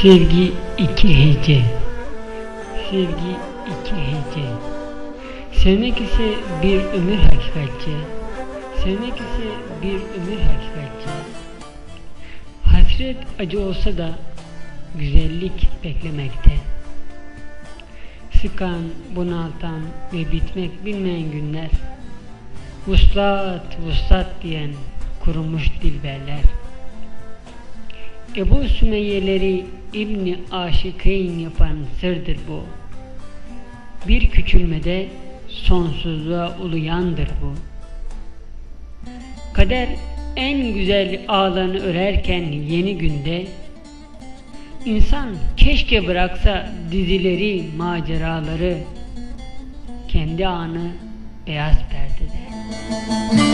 Sevgi iki hece. Sevgi iki hece. Sevmek ise bir ömür hakikatçe. Sevmek ise bir ömür hakikatçe. Hasret acı olsa da güzellik beklemekte. Sıkan, bunaltan ve bitmek bilmeyen günler. Vuslat, vuslat diyen kurumuş dilberler. Ebu Sümeyye'leri İbni Aşıkîn yapan sırdır bu. Bir küçülmede sonsuzluğa uluyandır bu. Kader en güzel ağlarını örerken yeni günde, İnsan keşke bıraksa dizileri, maceraları, kendi anı beyaz perdede.